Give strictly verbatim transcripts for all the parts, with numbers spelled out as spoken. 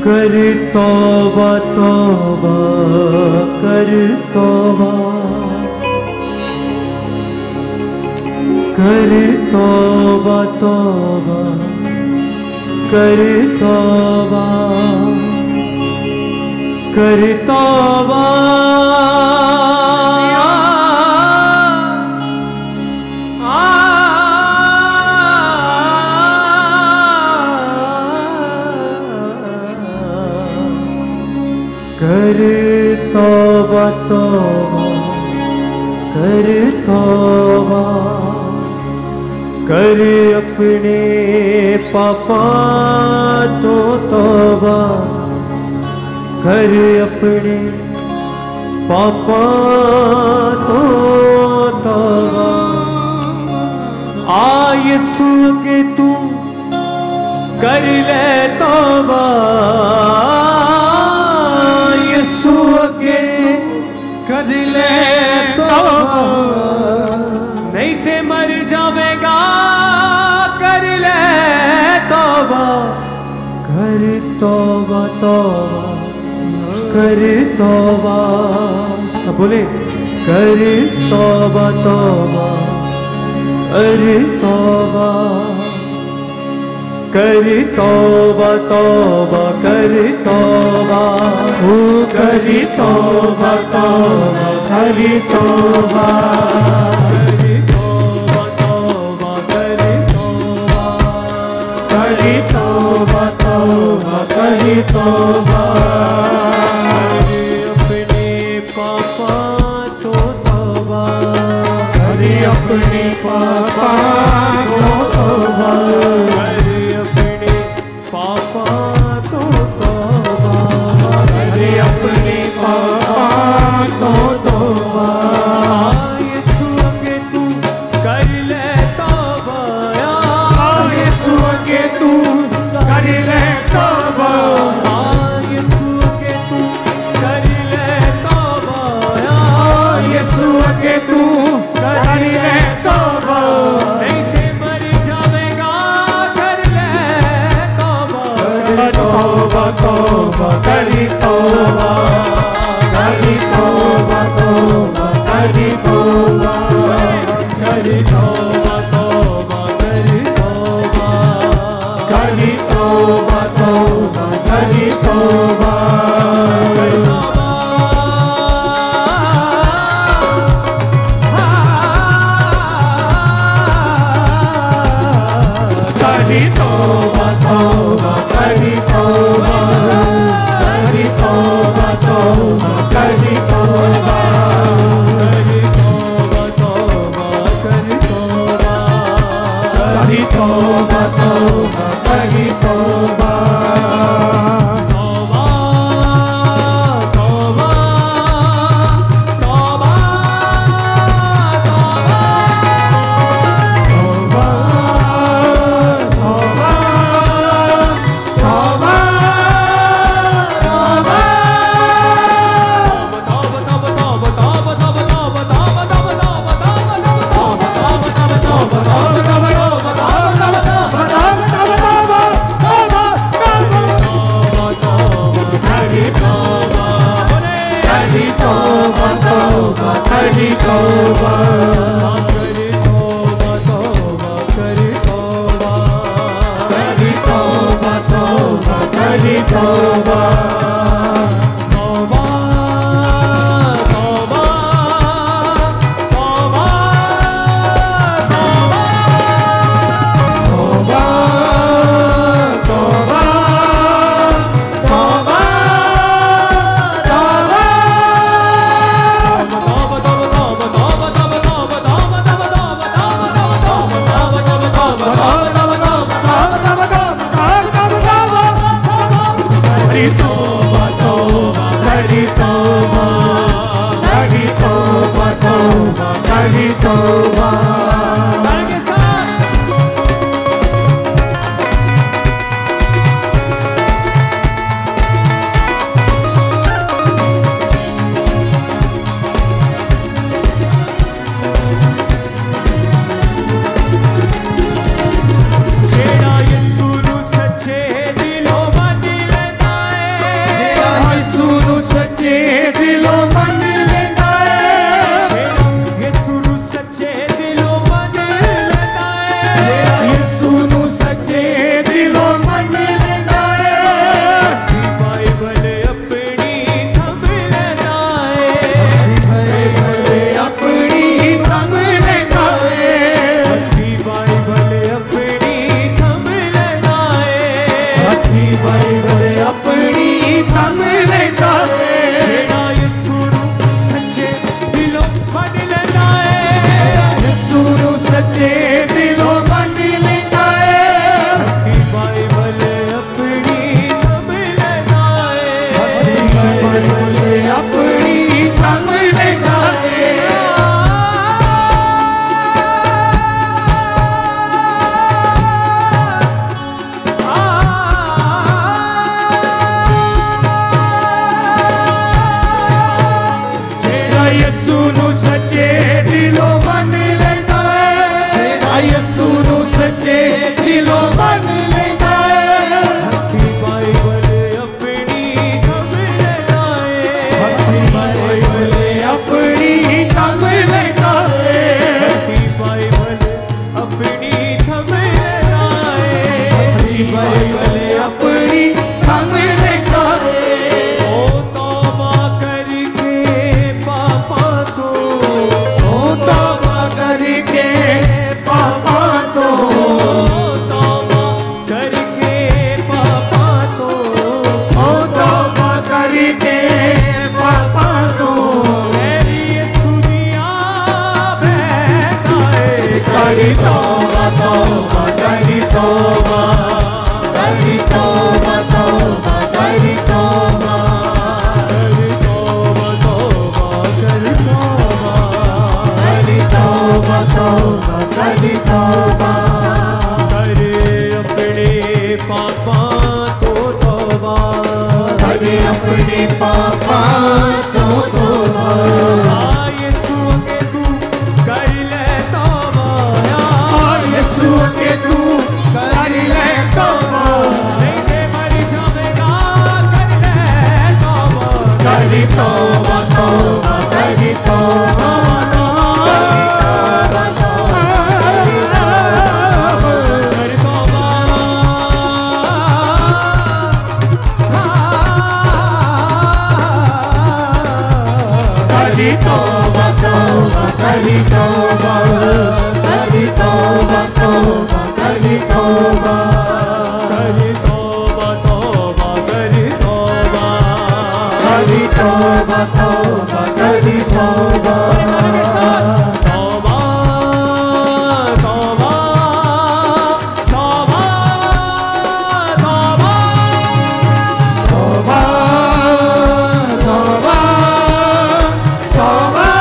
कर तौबा तौबा कर तौबा कर तौबा तौबा कर तौबा कर तौबा कर तौबा तौबा कर तौबा कर अपने पापा तो तौबा कर अपने पापा तो तौबा आ यीशु के तू कर ले तौबा यीशु के कर ले तौबा नहीं थे मर जावेगा कर ले तौबा कर तौबा तौबा कर तौबा सब बोले कर तौबा तौबा कर तौबा कर तौबा तौबा कर तौबा ओ कर तौबा तौबा कर तौबा कर तौबा तौबा कर तौबा कर तौबा तौबा कर तौबा अपने पापा तो तौबा कर अपने पापा तो तौबा पापा तो तौबा अरे अपने पापा तो तौबा यीशु के तू कर ले तौबा यीशु के तू कर ले तौबा यीशु के तू कर ले तौबा यीशु के तू कर ले तौबा नहीं ते मर जावेगा कर ले तौबा तौबा करी तौबा करी तौबा तौबा करी तौबा करी तौबा तौबा करी तौबा करी तौबा तौबा करी तौबा करी तौबा तौबा करी तौबा करी तौबा तौबा करी तौबा करी तौबा तौबा करी तौबा करी तौबा तौबा करी तौबा करी तौबा करी तौबा तौबा करी तौबा करी तौबा तौबा करी तौबा जेड़ा यीशु नु सच्चे दिलों मन लेंदा है सच्चे दिलों मन लेता है। यीशु नू सच्चे दिलों मन लेता है। यीशु नू सच्चे दिलों मन लेता है। बाइबल अपनी थम लेता है। बाइबल अपनी थम लेता है। बाइबल अपनी थम लेता है। बाइबल अपनी थम लेता है। यीशु नू सच्चे दिलों मन लेता है। यीशु नू सच्चे दिलों मन लेता है। बाइबल अपनी थम लेता है। बाइबल अपनी थम लेता है। यीशु नू सच्चे दिलों मन लेता है। यीशु नू सच्चे दिलों मन लेता है। बाइबल अपनी थम लेता है। बाइबल अपनी थम लेता है। बाइबल अपनी थम लेता है। बाइबल अपनी थम लेता है। ओ तौबा करके पापा को, ओ तौबा करके पापा तो, तौबा करके पापा को, ओ तौबा करके पापा तो, मेरी यीशु दिया बैठा है। करी तौबा तौबा करी तौबा, करी तौबा तौबा करी तौबा, करी तौबा तौबा करी तौबा, करी तौबा तौबा करी तौबा, करे अपने पापा तो तौबा, करे अपने पापा तो तौबा। आ यीशु के तू कर ले तौबा, यीशु के तू कर ले तौबा, नहीं ते मर जाएगा कर ले तौबा, करी तौबा तौबा करी तौबा, कर तौबा, करी तौबा तौबा करी तौबा, करी तौबा तौबा करी तौबा, करी तौबा तौबा करी तौबा, करी तौबा तौबा करी तौबा, तौबा तौबा तौबा तौबा तौबा तौबा तौबा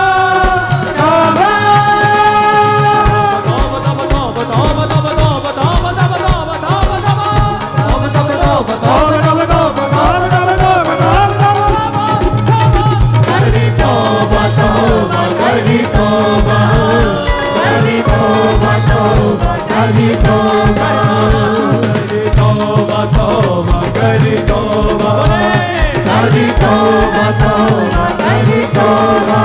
करी तौबा तौबा करी तौबा, करी तौबा तौबा करी तौबा, तौबा तौबा करी तौबा, करी तौबा तौबा करी तौबा।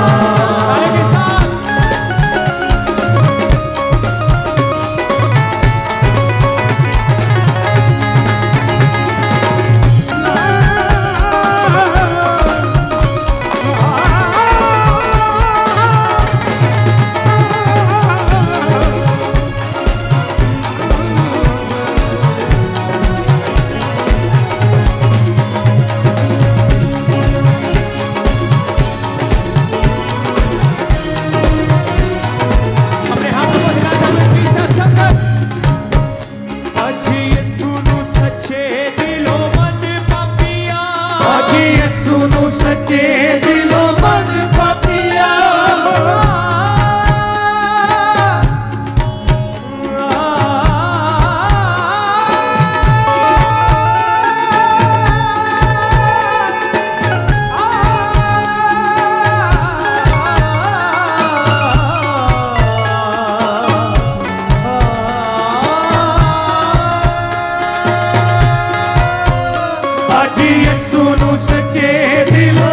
अपने हाथों को हिला दो प्लीज सब सब सब। अच्छी यीशु नू सच्चे दिलों मन पापिया, आज यीशु नू सच्चे दिलों मन पापिया, आज यीशु नू सच्चे दिलों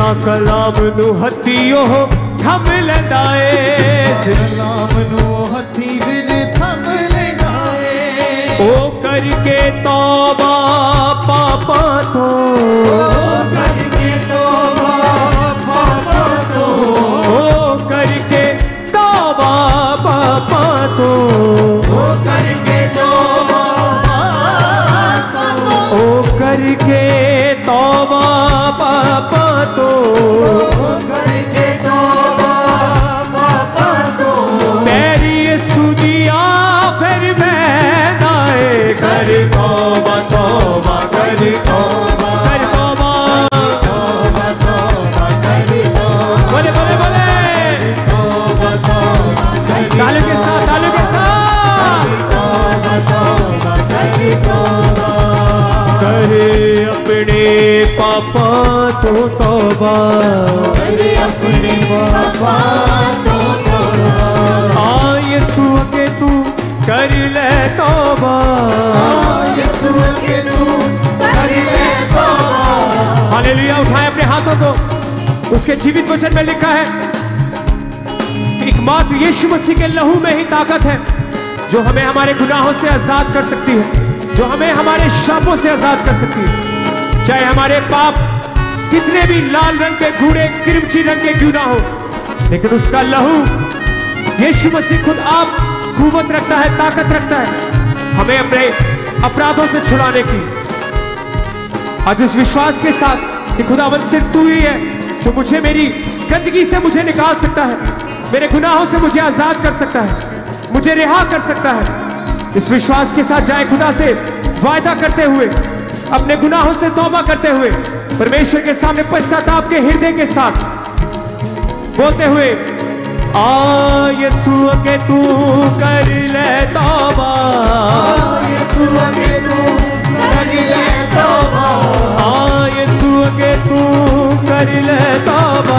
सा कलाम नू हथियो थम लेंदा ए कलाम नू हथी विच थम लेंदा ए ओ करके तौबा पापा तो करके तौबा पापा तो ओ करके तौबा पापा तो ओ करके तौबा पापा तो ओ करके तौबा पापा तो ओ करके तौबा पापा तो मेरी सुनिया फिर मैं नाए कर तौबा तौबा कर तौबा कर तौबा तौबा तौबा कर तौबा बोले बोले बोले तौबा तौबा कर तालियों के साथ तालियों के साथ तौबा तौबा कर तौबा करे अपने पापा तो तौबा करे अपने पापा तो तौबा आ यीशु के तू कर ले तौबा यीशु के तू कर ले तौबा हालेलुया। उठाए अपने हाथों को। उसके जीवित वचन में लिखा है कि एकमात्र यीशु मसीह के लहू में ही ताकत है जो हमें हमारे गुनाहों से आजाद कर सकती है, जो हमें हमारे शापों से आजाद कर सकती है। चाहे हमारे पाप कितने भी लाल रंग के गूढ़े किरमची रंग के क्यों ना हो, लेकिन उसका लहू यीशु मसीह खुद आप कुव्वत रखता है, ताकत रखता है हमें अपने अपराधों से छुड़ाने की। आज इस विश्वास के साथ कि खुदावंद सिर्फ तू ही है जो मुझे मेरी गंदगी से मुझे निकाल सकता है, मेरे गुनाहों से मुझे आजाद कर सकता है, मुझे रिहा कर सकता है। इस विश्वास के साथ जाए खुदा से वायदा करते हुए, अपने गुनाहों से तौबा करते हुए, परमेश्वर के सामने पश्चाताप के हृदय के साथ बोलते हुए, आ यीशु के तू कर ले तौबा, यीशु के तू कर ले तौबा आ यीशु के तू कर ले तौबा,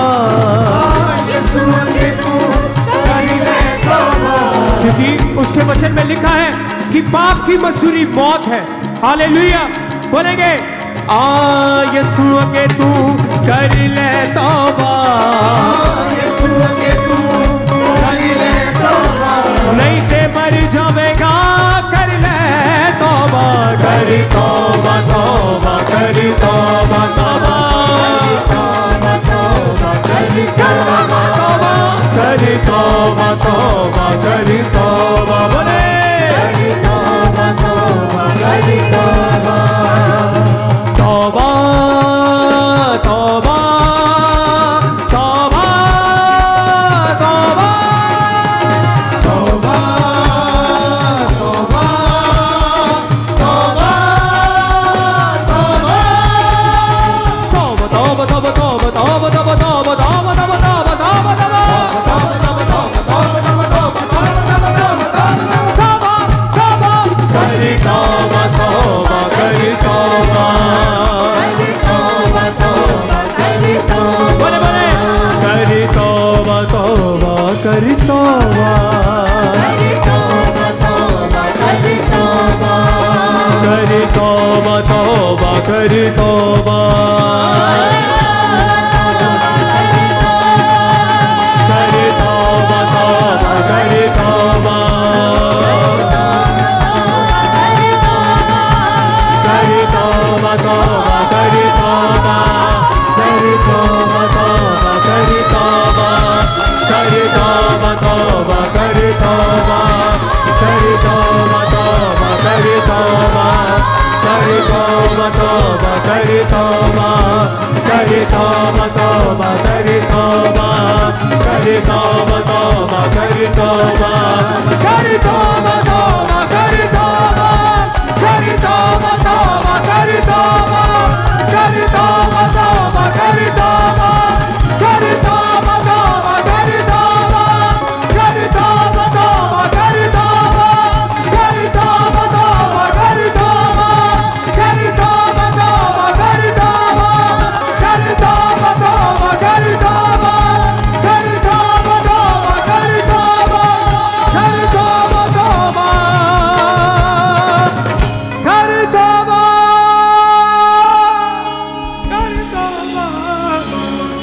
यीशु के तू कर ले तौबा क्योंकि उसके वचन में लिखा है कि पाप की मजदूरी मौत है। हालेलुया बोलेंगे, आ यीशु के तू कर ले तौबा, यीशु के तू कर ले तौबा नहीं ते मर जाएगा, कर ले तौबा, कर तौबा तौबा कर तौबा तौबा तौबा तौबा कर तौबा तौबा कर तौबा तौबा कर तौबा बोले तौबा तौबा कर तौबा तौबा तौबा तौबा तौबा तौबा तौबा तौबा तौबा तौबा तौबा तौबा तौबा तौबा तौबा तौबा तौबा तौबा तौबा कर तौबा तौबा कर तौबा तौबा तौबा कर तौबा बोले बोले कर तौबा तौबा कर तौबा तौबा तौबा कर तौबा कर तौबा तौबा कर तौबा कर तौबा तौबा कर तौबा कर तौबा तौबा कर तौबा कर तौबा तौबा कर तौबा कर तौबा तौबा कर तौबा कर तौबा तौबा कर तौबा कर तौबा तौबा कर तौबा कर तौबा तौबा कर तौबा कर तौबा तौबा कर तौबा कर तौबा तौबा कर तौबा कर तौबा तौबा कर तौबा कर तौबा तौबा कर तौबा कर तौबा तौबा कर तौबा कर तौबा तौबा कर तौबा कर तौबा तौबा कर तौबा कर तौबा तौबा कर तौबा कर तौबा तौबा कर तौबा कर तौबा तौबा कर तौबा कर तौबा तौबा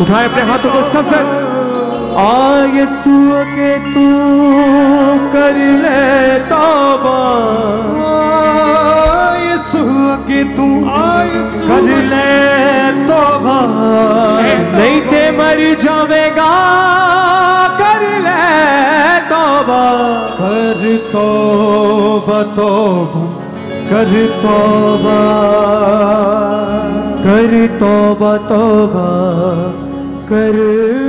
उठाए अपने हाथों को सब सर। आ यीशु के तू कर ले तौबा, यीशु के तू कर ले तौबा, नहीं ते मर जावेगा, कर ले तौबा, कर तौबा तौबा, कर तौबा, कर तौबा तौबा कर